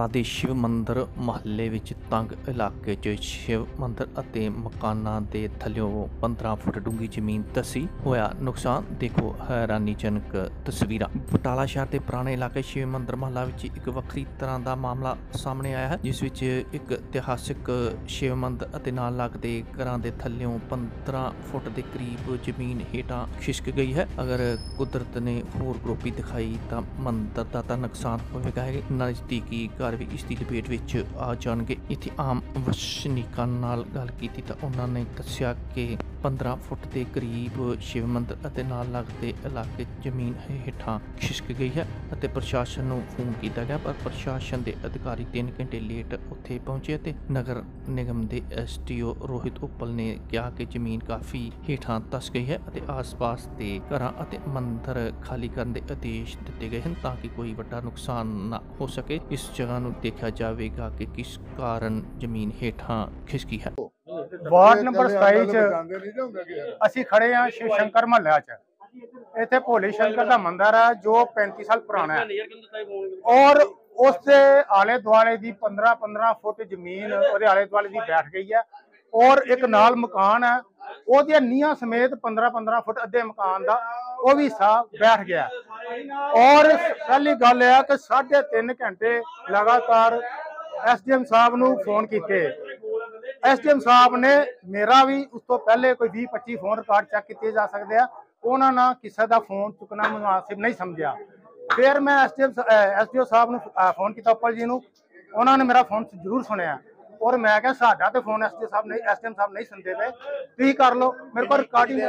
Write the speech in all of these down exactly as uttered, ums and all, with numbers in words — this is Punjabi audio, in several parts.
ਦੇ ਸ਼ਿਵ ਮੰਦਰ ਮਹੱਲੇ ਵਿੱਚ ਤੰਗ ਇਲਾਕੇ 'ਚ ਸ਼ਿਵ ਮੰਦਰ ਅਤੇ ਮਕਾਨਾਂ ਦੇ ਥੱਲਿਓਂ ਪੰਦਰਾਂ ਫੁੱਟ ਡੂੰਘੀ ਜ਼ਮੀਨ ਧੱਸੀ, ਹੋਇਆ ਨੁਕਸਾਨ। ਦੇਖੋ ਹੈਰਾਨੀਜਨਕ ਤਸਵੀਰਾਂ। ਬਟਾਲਾ ਸ਼ਹਿਰ ਦੇ ਪੁਰਾਣੇ ਇਲਾਕੇ ਸ਼ਿਵ ਮੰਦਰ ਮਹੱਲਾ ਵਿੱਚ ਇੱਕ ਵੱਖਰੀ ਤਰ੍ਹਾਂ ਦਾ ਮਾਮਲਾ ਸਾਹਮਣੇ ਆਇਆ ਹੈ, ਜਿਸ ਵਿੱਚ ਇੱਕ ਇਤਿਹਾਸਿਕ ਸ਼ਿਵ ਮੰਦਰ ਅਤੇ ਨਾਲ ਲੱਗਦੇ ਘਰਾਂ ਦੇ ਥੱਲਿਓਂ ਪੰਦਰਾਂ ਫੁੱਟ ਦੇ ਕਰੀਬ ਜ਼ਮੀਨ ਹੇਠਾਂ ਖਿਸਕ ਗਈ ਹੈ। ਅਗਰ ਕੁਦਰਤ ਨੇ ਹੋਰ ਕਰੋਪੀ ਦਿਖਾਈ ਤਾਂ ਮੰਦਰ ਦਾ ਤਾਂ ਨੁਕਸਾਨ ਹੋਵੇਗਾ ਹੈ। ਨਜ਼ਦੀਕੀ ਘਰ ਵੀ ਇਸ ਦੀ ਲਪੇਟ ਵਿੱਚ ਆ ਜਾਣਗੇ। ਇੱਥੇ ਆਮ ਵਸਨੀਕਾਂ ਨਾਲ ਗੱਲ ਕੀਤੀ ਤਾਂ ਉਹਨਾਂ ਨੇ ਦੱਸਿਆ ਕਿ ਪੰਦਰਾਂ ਫੁੱਟ ਦੇ ਕਰੀਬ ਸ਼ਿਵ ਮੰਦਰ ਅਤੇ ਨਾਲ ਲੱਗਦੇ ਇਲਾਕੇ ਜ਼ਮੀਨ ਹੇਠਾਂ ਖਿਸਕ ਗਈ ਹੈ ਅਤੇ ਪ੍ਰਸ਼ਾਸਨ ਨੂੰ ਫੋਨ ਕੀਤਾ ਗਿਆ, ਪਰ ਪ੍ਰਸ਼ਾਸਨ ਦੇ ਅਧਿਕਾਰੀ ਤਿੰਨ ਘੰਟੇ ਲੇਟ ਉੱਥੇ ਪਹੁੰਚੇ ਅਤੇ ਨਗਰ ਨਿਗਮ ਦੇ S D O Rohit Uppal ਨੇ ਕਿਹਾ ਕਿ ਜ਼ਮੀਨ ਕਾਫੀ ਹੇਠਾਂ ਧੱਸ ਗਈ ਹੈ ਅਤੇ ਆਸ-ਪਾਸ ਦੇ ਘਰਾਂ ਅਤੇ ਮੰਦਰ ਖਾਲੀ ਕਰਨ ਦੇ ਆਦੇਸ਼ ਦਿੱਤੇ ਗਏ ਹਨ ਤਾਂ ਕਿ ਕੋਈ ਵੱਡਾ ਨੁਕਸਾਨ ਨਾ ਹੋ ਸਕੇ। ਇਸ ਜਗ੍ਹਾ ਨੂੰ ਦੇਖਿਆ ਜਾਵੇਗਾ ਕਿ ਕਿਸ ਕਾਰਨ ਜ਼ਮੀਨ ਹੇਠਾਂ ਖਿਸਕੀ ਹੈ। ਵਾਰਡ ਨੰਬਰ ਸਤਾਈ ਚ ਅਸੀਂ ਖੜੇ ਹਾਂ ਸ਼ਿਵ ਸ਼ੰਕਰ ਮਹੱਲਾ ਚ। ਇੱਥੇ ਭੋਲੇ ਸ਼ੰਕਰ ਦਾ ਮੰਦਿਰ ਹੈ ਜੋ ਪੈਂਤੀ ਸਾਲ ਪੁਰਾਣਾ ਹੈ ਔਰ ਉਸ ਦੇ ਆਲੇ ਦੁਆਲੇ ਦੀ ਪੰਦਰਾਂ ਪੰਦਰਾਂ ਫੁੱਟ ਜ਼ਮੀਨ ਉਹਦੇ ਆਲੇ ਦੁਆਲੇ ਦੀ ਬੈਠ ਗਈ ਹੈ ਔਰ ਇੱਕ ਨਾਲ ਮਕਾਨ ਹੈ ਉਹਦੀਆਂ ਨੀਹਾਂ ਸਮੇਤ ਪੰਦਰਾਂ ਪੰਦਰਾਂ ਫੁੱਟ ਅੱਧੇ ਮਕਾਨ ਦਾ ਉਹ ਵੀ ਹਿੱਸਾ ਬੈਠ ਗਿਆ। ਔਰ ਪਹਿਲੀ ਗੱਲ ਇਹ ਹੈ ਕਿ ਸਾਢੇ ਤਿੰਨ ਘੰਟੇ ਲਗਾਤਾਰ ਐਸ ਡੀ ਐਮ ਸਾਹਿਬ ਨੂੰ ਫੋਨ ਕੀਤੇ। ਐਸ ਡੀ ਐਮ ਸਾਹਿਬ ਨੇ ਮੇਰਾ ਵੀ ਉਸ ਤੋਂ ਪਹਿਲੇ ਕੋਈ ਵੀਹ ਪੱਚੀ ਫੋਨ ਰਿਕਾਰਡ ਚੈੱਕ ਕੀਤੇ ਜਾ ਸਕਦੇ ਆ, ਉਹਨਾਂ ਨਾਲ ਕਿਸੇ ਦਾ ਫੋਨ ਚੁੱਕਣਾ ਮੁਨਾਸਿਬ ਨਹੀਂ ਸਮਝਿਆ। ਫਿਰ ਮੈਂ S D M S D O ਸਾਹਿਬ ਨੂੰ ਫੋਨ ਕੀਤਾ, ਉੱਪਲ ਜੀ ਨੂੰ, ਉਹਨਾਂ ਨੇ ਮੇਰਾ ਫੋਨ ਜ਼ਰੂਰ ਸੁਣਿਆ ਔਰ ਮੈਂ ਕਿਹਾ ਸਾਡਾ ਤੇ ਫੋਨ ਐਸ ਡੀ ਸਾਹਿਬ ਨਹੀਂ ਐਸ ਡੀ ਐਮ ਸਾਹਿਬ ਨਹੀਂ ਸੁਣਦੇ ਪਏ, ਤੁਸੀਂ ਕਰ ਲਓ। ਮੇਰੇ ਕੋਲ ਰਿਕਾਰਡਿੰਗ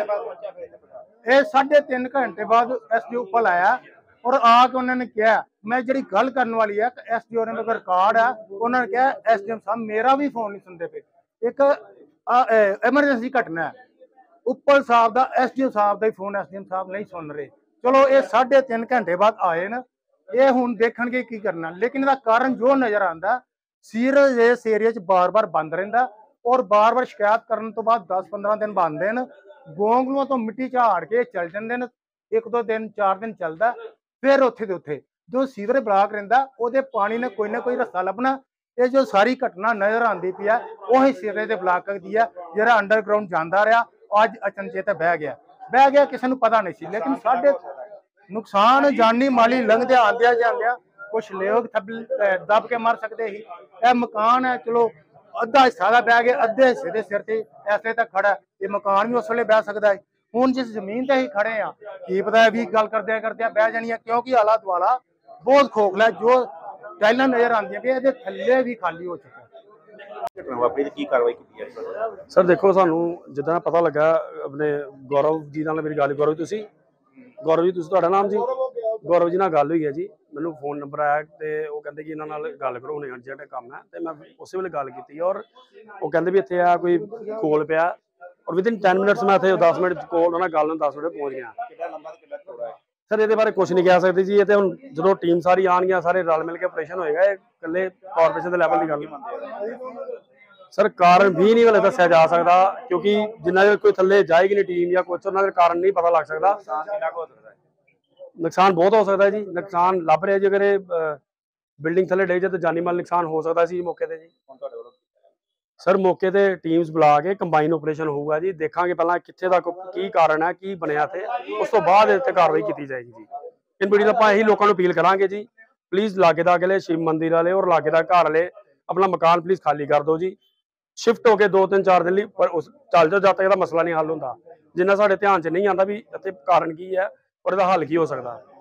ਇਹ ਸਾਢੇ ਤਿੰਨ ਘੰਟੇ ਬਾਅਦ ਐਸ ਡੀ ਓ ਉੱਪਲ ਆਇਆ ਔਰ ਆ ਕੇ ਉਹਨਾਂ ਨੇ ਕਿਹਾ, ਮੈਂ ਜਿਹੜੀ ਗੱਲ ਕਰਨ ਵਾਲੀ ਹੈ ਐਸ ਡੀ ਓ ਨੇ ਮੇਰੇ ਕੋਲ ਰਿਕਾਰਡ ਹੈ, ਉਹਨਾਂ ਨੇ ਕਿਹਾ ਐਸ ਡੀ ਐਮ ਸਾਹਿਬ ਮੇਰਾ ਵੀ ਫੋਨ ਨਹੀਂ ਸੁਣਦੇ ਪਏ। ਇੱਕ ਐਮਰਜੈਂਸੀ ਘਟਨਾ ਹੈ, ਉੱਪਲ ਸਾਹਿਬ ਦਾ ਐਸ ਡੀ ਓ ਸਾਹਿਬ ਦਾ ਹੀ ਫੋਨ ਐਸ ਡੀ ਐਮ ਸਾਹਿਬ ਨਹੀਂ ਸੁਣ ਰਹੇ। ਚਲੋ ਇਹ ਸਾਢੇ ਤਿੰਨ ਘੰਟੇ ਬਾਅਦ ਆਏ ਨੇ, ਇਹ ਹੁਣ ਦੇਖਣਗੇ ਕੀ ਕਰਨਾ। ਲੇਕਿਨ ਇਹਦਾ ਕਾਰਨ ਜੋ ਨਜ਼ਰ ਆਉਂਦਾ, ਸੀਵਰੇਜ ਇਸ ਏਰੀਆ 'ਚ ਬਾਰ-ਬਾਰ ਬੰਦ ਰਹਿੰਦਾ ਔਰ ਬਾਰ-ਬਾਰ ਸ਼ਿਕਾਇਤ ਕਰਨ ਤੋਂ ਬਾਅਦ ਦਸ ਪੰਦਰਾਂ ਦਿਨ ਬੰਦ ਨੇ। ਗੋਂਗਲੂਆਂ ਤੋਂ ਮਿੱਟੀ ਝਾੜ ਕੇ ਚੱਲ ਜਾਂਦੇ ਨੇ, ਇੱਕ ਦੋ ਦਿਨ ਚਾਰ ਦਿਨ ਚੱਲਦਾ, ਫਿਰ ਉੱਥੇ ਦੇ ਉੱਥੇ ਜੋ ਸੀਵਰੇਜ ਬਲਾਕ ਰਹਿੰਦਾ ਉਹਦੇ ਪਾਣੀ ਨੇ ਕੋਈ ਨਾ ਕੋਈ ਰਸਤਾ ਲੱਭਣਾ। ਇਹ ਜੋ ਸਾਰੀ ਘਟਨਾ ਨਜ਼ਰ ਆਉਂਦੀ ਪਈ ਹੈ ਉਹੀ ਸੀਵਰੇਜ ਦੇ ਬਲਾਕ ਦੀ ਹੈ, ਜਿਹੜਾ ਅੰਡਰਗਰਾਊਂਡ ਜਾਂਦਾ ਰਿਹਾ, ਅੱਜ ਅਚਨਚੇਤ ਬਹਿ ਗਿਆ ਬਹਿ ਗਿਆ ਕਿਸੇ ਨੂੰ ਪਤਾ ਨਹੀਂ ਸੀ। ਲੇਕਿਨ ਸਾਡੇ ਨੁਕਸਾਨ ਜਾਨੀ ਮਾਲੀ ਲੰਘਦੇ ਆਉਂਦਿਆਂ ਜਾਂਦਿਆਂ ਕੁਛ ਲੋਕ ਦੱਬ ਕੇ ਮਰ ਸਕਦੇ ਸੀ। ਇਹ ਮਕਾਨ ਹੈ, ਚਲੋ ਅੱਧਾ ਹਿੱਸਾ ਦਾ ਬਹਿ ਗਿਆ, ਅੱਧੇ ਹਿੱਸੇ ਦੇ ਸਿਰ ਤੇ ਐਸੇ ਤੱਕ ਖੜਾ, ਇਹ ਮਕਾਨ ਵੀ ਉਸ ਵੇਲੇ ਬਹਿ ਸਕਦਾ ਹੈ। ਹੁਣ ਜਿਸ ਜ਼ਮੀਨ ਤੇ ਹੀ ਖੜੇ ਆ, ਕੀ ਪਤਾ ਵੀ ਗੱਲ ਕਰਦਿਆਂ ਕਰਦਿਆਂ ਬਹਿ ਜਾਣੀ ਹੈ, ਕਿਉਂਕਿ ਆਲਾ ਦੁਆਲਾ ਬਹੁਤ ਖੋਖਲਾ, ਜੋ ਟਾਈਲਾਂ ਨਜ਼ਰ ਆਉਂਦੀਆਂ ਵੀ ਇਹਦੇ ਥੱਲੇ ਵੀ ਖਾਲੀ ਹੋ ਚੁੱਕਾ। ਕੀ ਕਾਰਵਾਈ ਕੀਤੀ ਹੈ ਸਰ? ਦੇਖੋ, ਸਾਨੂੰ ਜਿੱਦਾਂ ਪਤਾ ਲੱਗਾ, ਆਪਣੇ ਗੌਰਵ ਜੀ ਨਾਲ ਮੇਰੀ ਗੱਲ, ਗੌਰਵ ਤੁਸੀਂ ਗੌਰਵ ਜੀ ਤੁਸੀਂ ਤੁਹਾਡਾ ਨਾਮ ਜੀ? ਗੌਰਵ ਜੀ ਨਾਲ ਗੱਲ ਹੋਈ ਹੈ ਜੀ, ਮੈਨੂੰ ਫੋਨ ਨੰਬਰ ਆਇਆ ਤੇ ਉਹ ਕਹਿੰਦੇ ਕਿ ਇਹਨਾਂ ਨਾਲ ਗੱਲ ਕਰੋ, ਹੁਣੇ ਅਰਜੈਂਟ ਕੰਮ ਹੈ। ਤੇ ਮੈਂ ਉਸੇ ਵੇਲੇ ਗੱਲ ਕੀਤੀ ਔਰ ਉਹ ਕਹਿੰਦੇ ਵੀ ਇੱਥੇ ਆ ਕੋਈ ਕੋਲ ਪਿਆ ਔਰ ਵਿਦਿਨ ਦਸ ਮਿੰਟਸ ਮੈਂ ਇੱਥੇ ਦਸ ਮਿੰਟ ਕੋਲ ਉਹਨਾਂ ਨਾਲ ਗੱਲ ਨੂੰ ਦਸ ਮਿੰਟ ਪਹੁੰਚ ਗਿਆ। ਸਰ ਇਹਦੇ ਬਾਰੇ ਕੁਝ ਨਹੀਂ ਕਹਿ ਸਕਦੇ ਜੀ, ਇਹ ਤੇ ਹੁਣ ਜਦੋਂ ਟੀਮ ਸਾਰੀ ਆਉਣਗੀਆਂ ਸਾਰੇ ਰਲ ਮਿਲ ਕੇ ਆਪਰੇਸ਼ਨ ਹੋਏਗਾ। ਇਹ ਇਕੱਲੇ ਕਾਰਪੋਰੇਸ਼ਨ ਦੇ ਲੈਵਲ ਦੀ ਗੱਲ ਸਰ ਕਾਰਨ ਵੀ ਨਹੀਂ ਹਲੇ ਦੱਸਿਆ ਜਾ ਸਕਦਾ, ਕਿਉਂਕਿ ਜਿੰਨਾ ਚਿਰ ਕੋਈ ਥੱਲੇ ਜਾਏਗੀ ਨਹੀਂ ਟੀਮ ਜਾਂ ਕੁਛ, ਉਹਨਾਂ ਦੇ ਕਾਰਨ ਨਹੀਂ ਪਤਾ ਲੱਗ ਸਕਦਾ। ਨੁਕਸਾਨ ਬਹੁਤ ਹੋ ਸਕਦਾ ਜੀ, ਨੁਕਸਾਨ ਲੱਭ ਰਿਹਾ ਜੀ। ਅਗਰ ਇਹ ਬਿਲਡਿੰਗ ਥੱਲੇ ਡਿੱਗ ਜਾਏ ਤਾਂ ਜਾਨੀ ਮਾਲ ਨੁਕਸਾਨ ਹੋ ਸਕਦਾ ਸੀ ਮੌਕੇ ਤੇ ਜੀ। ਸਰ ਮੌਕੇ ਤੇ ਟੀਮਸ ਬੁਲਾ ਕੇ ਕੰਬਾਈਨ ਆਪਰੇਸ਼ਨ ਹੋਊਗਾ ਜੀ, ਦੇਖਾਂਗੇ ਪਹਿਲਾਂ ਕਿੱਥੇ ਤੱਕ ਕੀ ਕਾਰਨ ਹੈ, ਕੀ ਬਣਿਆ ਤੇ ਉਸ ਤੋਂ ਬਾਅਦ ਇੱਥੇ ਕਾਰਵਾਈ ਕੀਤੀ ਜਾਏਗੀ ਜੀ। ਇਨ ਵੀਡੀਓ ਆਪਾਂ ਇਹੀ ਲੋਕਾਂ ਨੂੰ ਅਪੀਲ ਕਰਾਂਗੇ ਜੀ, ਪਲੀਜ਼ ਲਾਗੇ ਦਾ ਅਗਲੇ ਸ਼ਿਵ ਮੰਦਿਰ ਵਾਲੇ ਔਰ ਲਾਗੇ ਦਾ ਘਰ ਵਾਲੇ ਆਪਣਾ ਮਕਾਨ ਪਲੀਜ਼ ਖਾਲੀ ਕਰ ਦਿਓ ਜੀ। ਸ਼ਿਫਟ ਹੋ ਕੇ ਦੋ ਤਿੰਨ ਚਾਰ ਦਿਨ ਲਈ ਪਰ ਉਸ ਚੱਲ ਜਾਓ, ਜਦ ਤੱਕ ਇਹਦਾ ਮਸਲਾ ਨਹੀਂ ਹੱਲ ਹੁੰਦਾ। ਜਿੰਨਾ ਸਾਡੇ ਧਿਆਨ 'ਚ ਨਹੀਂ ਆਉਂਦਾ ਵੀ ਇੱਥੇ ਕਾਰਨ ਕੀ ਹੈ ਔਰ ਇਹਦਾ ਹੱਲ ਕੀ ਹੋ ਸਕਦਾ।